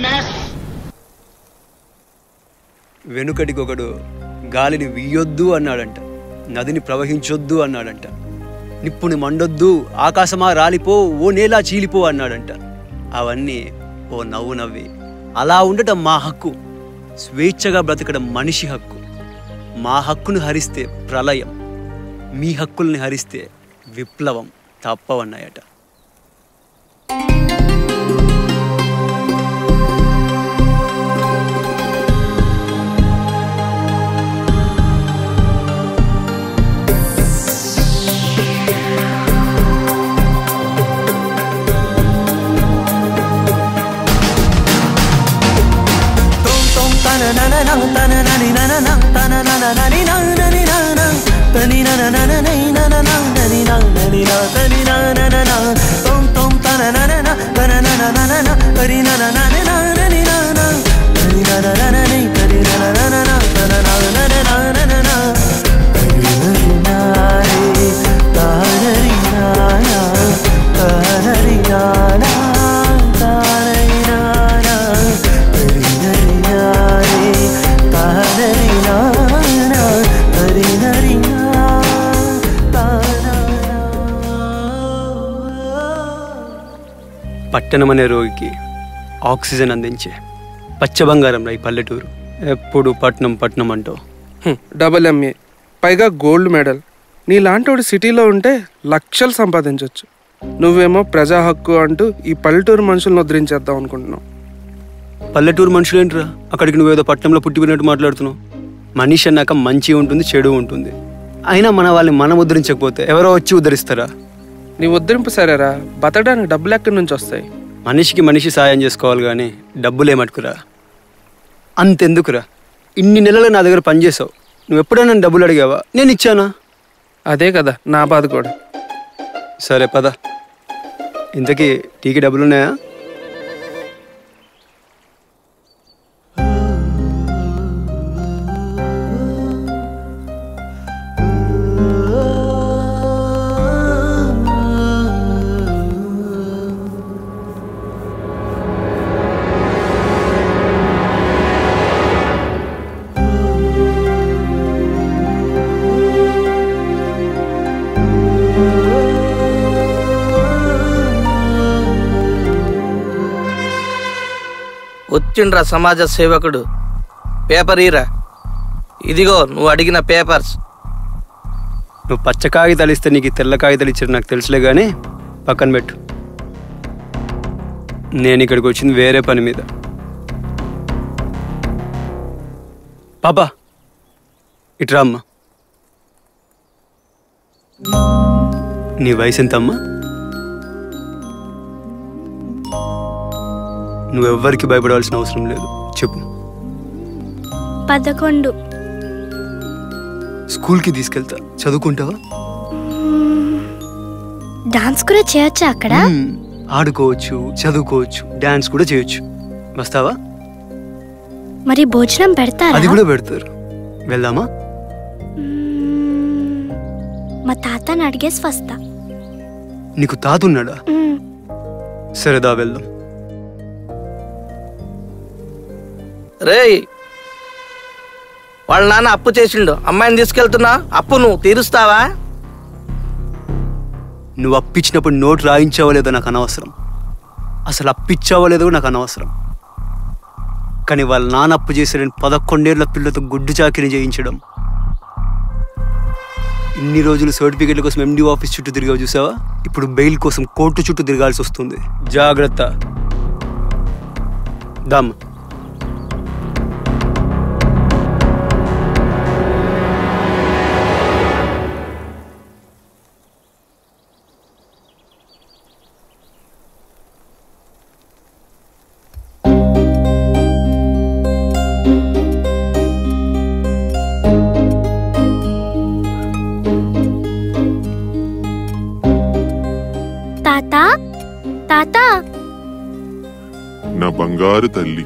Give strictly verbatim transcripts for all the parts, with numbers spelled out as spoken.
వెనుకటికి ఒకడు గాలిని వీయొద్దు అన్నాడంట, నదిని ప్రవహించొద్దు అన్నాడంట, నిప్పుని మండొద్దు, ఆకాశమా రాలిపో, ఓ నేలా చీలిపో అన్నాడంట. అవన్నీ ఓ నవ్వు నవ్వి అలా ఉండటం మా హక్కు, స్వేచ్ఛగా బ్రతకడం మనిషి హక్కు. మా హక్కును హరిస్తే ప్రళయం, మీ హక్కుల్ని హరిస్తే విప్లవం తప్పవన్నాయట. పట్టణం అనే రోగికి ఆక్సిజన్ అందించే పచ్చ బంగారం రా ఈ పల్లెటూరు. ఎప్పుడు పట్నం పట్నం అంటూ డబుల్ ఎంఏ పైగా గోల్డ్ మెడల్. నీలాంటోడు సిటీలో ఉంటే లక్షలు సంపాదించవచ్చు. నువ్వేమో ప్రజా హక్కు అంటూ ఈ పల్లెటూరు మనుషులను ఉద్ధరించేద్దాం అనుకుంటున్నావు. పల్లెటూరు మనుషులేంట్రా, అక్కడికి నువ్వేదో పట్టణంలో పుట్టిపోయినట్టు మాట్లాడుతున్నావు. మనిషి అన్నాక మంచి ఉంటుంది, చెడు ఉంటుంది. అయినా మన వాళ్ళని మనం ఉద్ధరించకపోతే ఎవరో వచ్చి ఉద్ధరిస్తారా? నీ ఉద్ధరింపు సరేరా, బతకడానికి డబ్బులు ఎక్కడి నుంచి వస్తాయి? మనిషికి మనిషి సాయం చేసుకోవాలి కానీ డబ్బులేమట్టుకురా. అంతెందుకురా, ఇన్ని నెలలు నా దగ్గర పనిచేసావు, నువ్వు ఎప్పుడైనా నన్ను డబ్బులు అడిగావా? నేను ఇచ్చానా? అదే కదా నా బాధ కూడా. సరే పద, ఇంతకీ టీకి డబ్బులున్నాయా? వచ్చిండ్రా సమాజ సేవకుడు. పేపర్ ఈరా, ఇదిగో నువ్వు అడిగిన పేపర్స్. నువ్వు పచ్చ కాగితాలు ఇస్తే నీకు తెల్ల కాగితాలు ఇచ్చారు నాకు తెలుసులే కానీ పక్కన పెట్టు. నేను ఇక్కడికి వచ్చింది వేరే పని మీద. పాపా ఇట్రా అమ్మా. నీ వయసు ఎంతమ్మా? నువ్వెవ్వరికి భయపడాల్సిన అవసరం లేదు, చెప్పు. పదకొండు. స్కూల్కి తీసుకెళ్తా, చదువుకుంటావా? డాన్స్ కూడా చేయొచ్చా అక్కడ? ఆడుకోవచ్చు, చదువుకోవచ్చు, డాన్స్ కూడా చేయొచ్చు. వస్తావా? మరి భోజనం పెడతారా? అది కూడా పెడతారు. వెళ్దామా? మా తాతని అడిగేసి వస్తా. నీకు తాత ఉన్నాడా? సరేదా వెళ్దాం. రేయ్, వాళ్ళ నాన్న అప్పు చేసిండు, అమ్మాయిని తీసుకెళ్తున్నా, అప్పు నువ్వు తీరుస్తావా? నువ్వు అప్పిచ్చినప్పుడు నోట్ రాయించావో లేదో నాకు అనవసరం, అసలు అప్పిచ్చావో లేదో నాకు అనవసరం. కానీ వాళ్ళ నాన్న అప్పు చేసాడని పదకొండేళ్ల పిల్లలతో గుడ్డు చాకిరి చేయించడం, ఇన్ని రోజులు సర్టిఫికెట్ల కోసం ఎండి ఆఫీస్ చుట్టూ తిరిగావు చూసావా, ఇప్పుడు బెయిల్ కోసం కోర్టు చుట్టూ తిరగాల్సి వస్తుంది. జాగ్రత్త. దమ్. నా బంగారు తల్లి.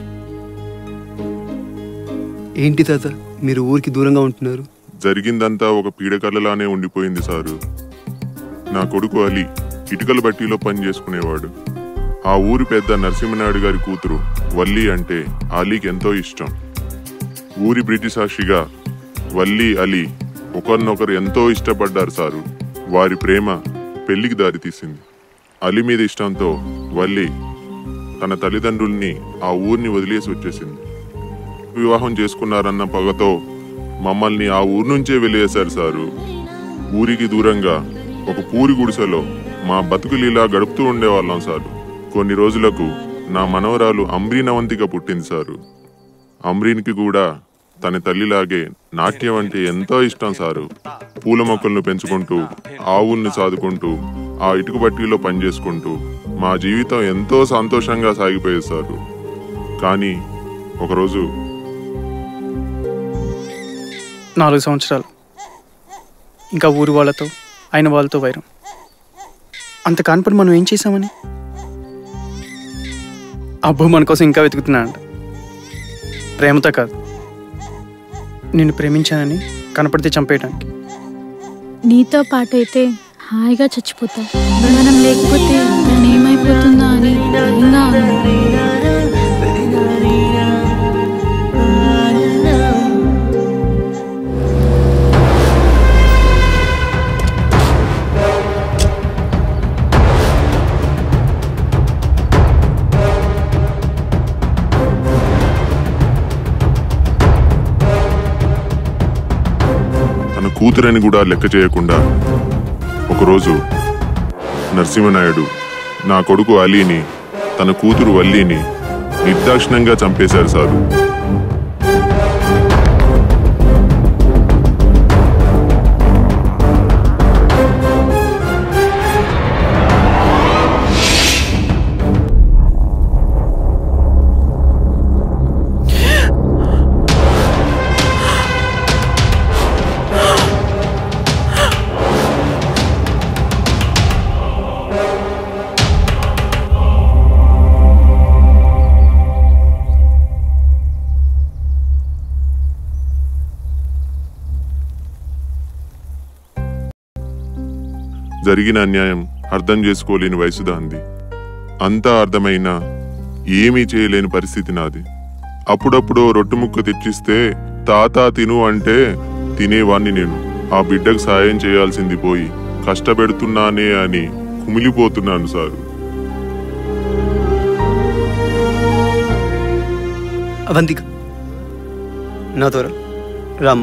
ఏంటి తాత మీరు ఊరికి దూరంగా ఉంటున్నారు? జరిగిందంతా ఒక పీడకలలానే ఉండిపోయింది సారు. నా కొడుకు అలీ ఇటుకల బట్టీలో పని చేసుకునేవాడు. ఆ ఊరి పెద్ద నరసింహనాయుడు గారి కూతురు వల్లి అంటే అలీకి ఎంతో ఇష్టం. ఊరి బ్రిటిష్ సాక్షిగా వల్లి అలీ ఒకరినొకరు ఎంతో ఇష్టపడ్డారు సారు. వారి ప్రేమ పెళ్లికి దారితీసింది. అలీ మీద ఇష్టంతో వల్లి తన తల్లిదండ్రుల్ని ఆ ఊరిని వదిలేసి వచ్చేసింది. వివాహం చేసుకున్నారన్న పగతో మమ్మల్ని ఆ ఊరు నుంచే వెళ్ళేశారు సారు. ఊరికి దూరంగా ఒక పూరి గుడిసెలో మా బతుకులీలా గడుపుతూ ఉండేవాళ్ళం సారు. కొన్ని రోజులకు నా మనవరాలు అమ్రీన్ అవంతిక పుట్టింది సారు. అమ్రీన్కి కూడా తన తల్లిలాగే నాట్యం అంటే ఎంతో ఇష్టం సారు. పూల మొక్కలను పెంచుకుంటూ ఆవుల్ని సాదుకుంటూ ఆ ఇటుక బట్టీలో పనిచేసుకుంటూ మా జీవితం ఎంతో సంతోషంగా సాగిపోయేది సారు. కానీ ఒకరోజు నాలుగు సంవత్సరాలు ఇంకా ఊరి వాళ్ళతో ఆయన వాళ్ళతో వైరం. అంత కాన్పని మనం ఏం చేసామని అబ్బో మన కోసం ఇంకా వెతుకుతున్నానంట. ప్రేమతో కాదు, నిన్ను ప్రేమించానని కనపడితే చంపేయడానికి. నీతో పాటు అయితే హాయిగా చచ్చిపోతా, మనం లేకపోతే తను ఏమైపోతుందా అని భయంగా ఉంది. కూతురని కూడా లెక్క చేయకుండా ఒకరోజు నరసింహనాయుడు నా కొడుకు అలీని తన కూతురు వల్లిని నిర్దాక్షిణ్యంగా చంపేశారు సారు. జరిగిన అన్యాయం అర్థం చేసుకోలేని వయసు దాంది. అంతా అర్థమైనా ఏమీ చేయలేని పరిస్థితి నాది. అప్పుడప్పుడు రొట్టెముక్క తెచ్చిస్తే తాత తిను అంటే తినేవాణ్ణి నేను. ఆ బిడ్డకు సాయం చేయాల్సింది పోయి కష్టపెడుతున్నానే అని కుమిలిపోతున్నాను సారు. అవంతిక నాతో రామ్మ.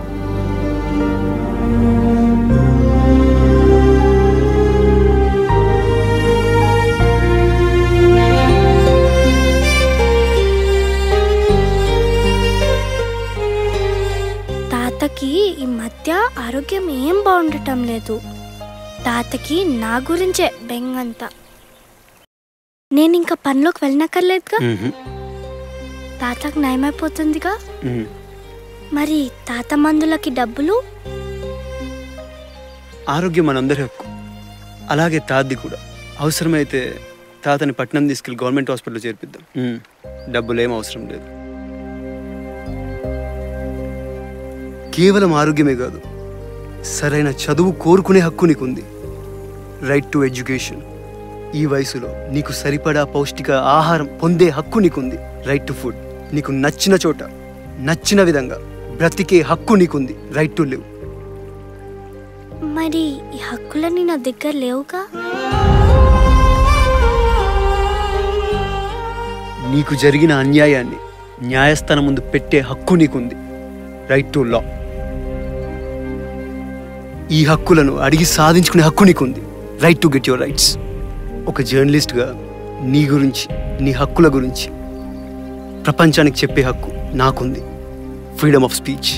తాతకి ఈ మధ్య ఆరోగ్యం ఏం బాగుండటం లేదు. తాతకి నా గురించే బెంగంతా. నేను ఇంకా పనిలోకి వెళ్ళనక్కర్లేదుగా, తాతకు నయమైపోతుందిగా. మరి తాత మందులకి డబ్బులు? ఆరోగ్యం మనందరి హక్కు, అలాగే తాతది కూడా. అవసరమైతే తాతని పట్నం తీసుకెళ్ళి గవర్నమెంట్ హాస్పిటల్లో చేర్పిద్దాం. డబ్బులు ఏం అవసరం లేదు. కేవలం ఆరోగ్యమే కాదు, సరైన చదువు కోరుకునే హక్కు నీకుంది. Right to education. ఈ వయసులో నీకు సరిపడా పౌష్టిక ఆహారం పొందే హక్కు నీకుంది. Right to food. నీకు నచ్చిన చోట నచ్చిన విధంగా బ్రతికే హక్కు నీకుంది. Right to live. మరి ఈ హక్కులన్నీ నా దగ్గర లేవుగా. నీకు జరిగిన అన్యాయాన్ని న్యాయస్థానం ముందు పెట్టే హక్కు నీకుంది. Right to law. ఈ హక్కులను అడిగి సాధించుకునే హక్కు నీకుంది. Right to get your rights. ఒక జర్నలిస్ట్గా నీ గురించి, నీ హక్కుల గురించి ప్రపంచానికి చెప్పే హక్కు నాకుంది. Freedom of speech.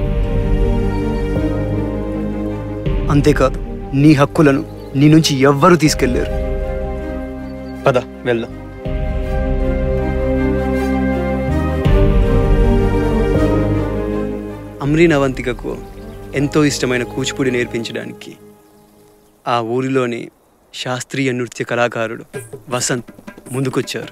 అంతేకాదు, నీ హక్కులను నీ నుంచి ఎవ్వరూ తీసుకెళ్లారు. పద వెళ్దాం. అమ్రీన్ అవంతికకు ఎంతో ఇష్టమైన కూచిపూడి నేర్పించడానికి ఆ ఊరిలోని శాస్త్రీయ నృత్య కళాకారుడు వసంత్ ముందుకొచ్చారు.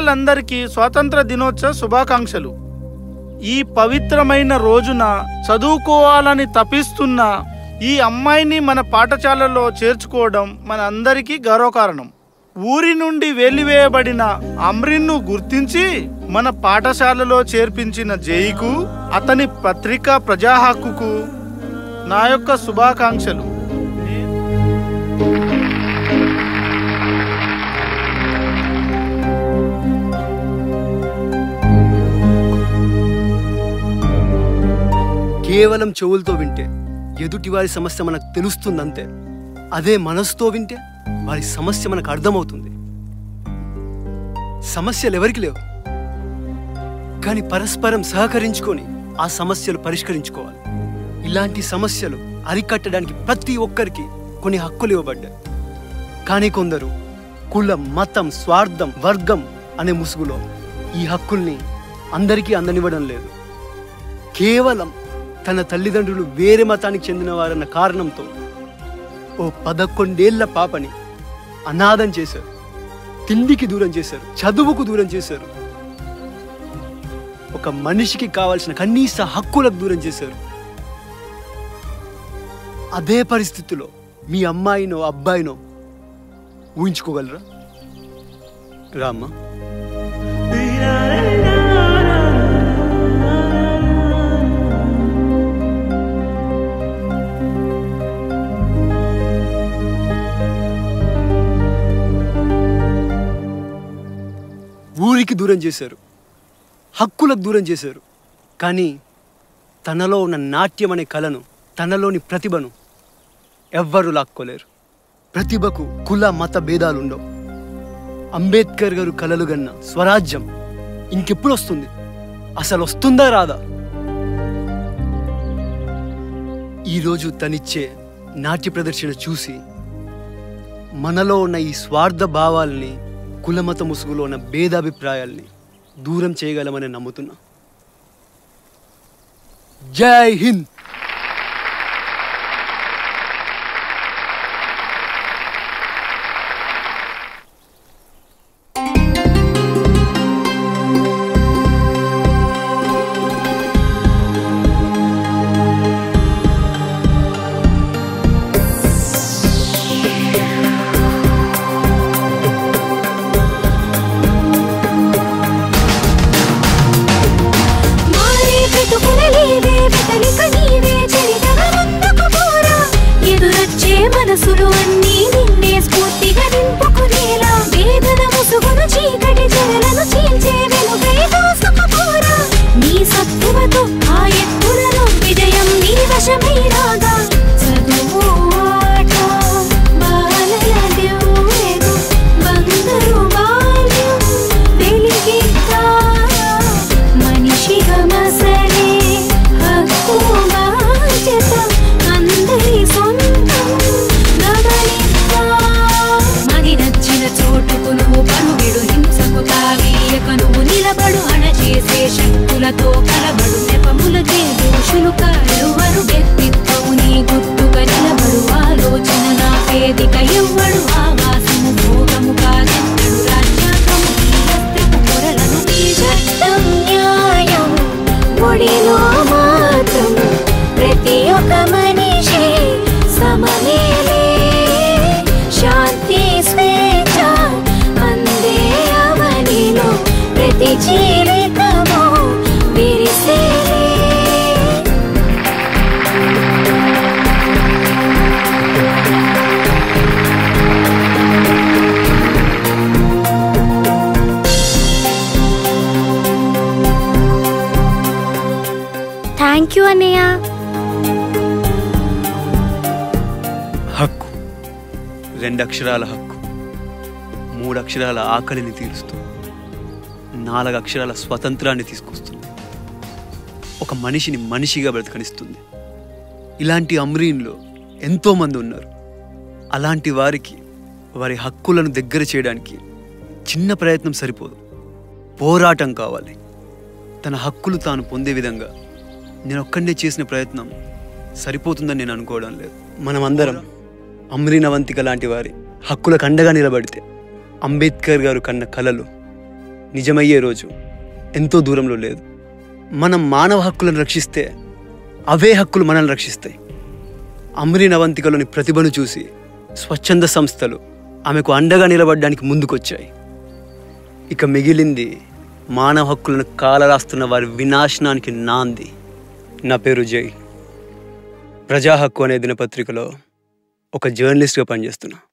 పిల్లలందరికీ స్వాతంత్ర దినోత్సవ శుభాకాంక్షలు. ఈ పవిత్రమైన రోజున చదువుకోవాలని తపిస్తున్న ఈ అమ్మాయిని మన పాఠశాలలో చేర్చుకోవడం మన అందరికీ గర్వకారణం. ఊరి నుండి వెలివేయబడిన అమ్రిన్ను గుర్తించి మన పాఠశాలలో చేర్పించిన జైకు, అతని పత్రిక ప్రజా హక్కుకు నా యొక్క శుభాకాంక్షలు. కేవలం చెవులతో వింటే ఎదుటి వారి సమస్య మనకు తెలుస్తుందంతే. అదే మనసుతో వింటే వారి సమస్య మనకు అర్థమవుతుంది. సమస్యలు ఎవరికి లేవు, కానీ పరస్పరం సహకరించుకొని ఆ సమస్యలు పరిష్కరించుకోవాలి. ఇలాంటి సమస్యలు అరికట్టడానికి ప్రతి ఒక్కరికి కొన్ని హక్కులు ఇవ్వబడ్డాయి. కానీ కొందరు కులం, మతం, స్వార్థం, వర్గం అనే ముసుగులో ఈ హక్కుల్ని అందరికీ అందనివ్వడం లేదు. కేవలం తన తల్లిదండ్రులు వేరే మతానికి చెందిన వారన్న కారణంతో ఓ పదకొండేళ్ల పాపని అనాథం చేశారు, తిండికి దూరం చేశారు, చదువుకు దూరం చేశారు, ఒక మనిషికి కావాల్సిన కనీస హక్కులకు దూరం చేశారు. అదే పరిస్థితిలో మీ అమ్మాయినో అబ్బాయినో ఊహించుకోగలరా? రామ్మా. ఊరికి దూరం చేశారు, హక్కులకు దూరం చేశారు. కానీ తనలో ఉన్న నాట్యం అనే కళను, తనలోని ప్రతిభను ఎవ్వరూ లాక్కోలేరు. ప్రతిభకు కుల మత భేదాలుండవు. అంబేద్కర్ గారు కలలు గన్న స్వరాజ్యం ఇంకెప్పుడు వస్తుంది? అసలు వస్తుందా రాదా? ఈరోజు తనిచ్చే నాట్య ప్రదర్శన చూసి మనలో ఉన్న ఈ స్వార్థ భావాల్ని, కులమత ముసుగులో ఉన్న భేదాభిప్రాయాల్ని దూరం చేయగలమని నమ్ముతున్నా. జై హింద్. థ్యాంక్ యూ అన్నయ్య. హక్కు రెండు అక్షరాల హక్కు, మూడు అక్షరాల ఆకలిని తీరుస్తూ నాలుగు అక్షరాల స్వతంత్రాన్ని తీసుకొస్తుంది. ఒక మనిషిని మనిషిగా బ్రతకనిస్తుంది. ఇలాంటి అమ్రీన్లో ఎంతోమంది ఉన్నారు. అలాంటి వారికి వారి హక్కులను దగ్గర చేయడానికి చిన్న ప్రయత్నం సరిపోదు, పోరాటం కావాలి. తన హక్కులు తాను పొందే విధంగా నేను ఒక్కడే చేసిన ప్రయత్నం సరిపోతుందని నేను అనుకోవడం లేదు. మనమందరం అమ్రీన్, అవంతిక లాంటి వారి హక్కులకు అండగా నిలబడితే అంబేద్కర్ గారు కన్న కలలు నిజమయ్యే రోజు ఎంతో దూరంలో లేదు. మనం మానవ హక్కులను రక్షిస్తే అవే హక్కులు మనల్ని రక్షిస్తాయి. అమరీన్ అవంతికలోని ప్రతిభను చూసి స్వచ్ఛంద సంస్థలు ఆమెకు అండగా నిలబడడానికి ముందుకొచ్చాయి. ఇక మిగిలింది మానవ హక్కులను కాలరాస్తున్న వారి వినాశనానికి నాంది. నా పేరు జై. ప్రజా హక్కు అనే దినపత్రికలో ఒక జర్నలిస్ట్గా పనిచేస్తున్నా.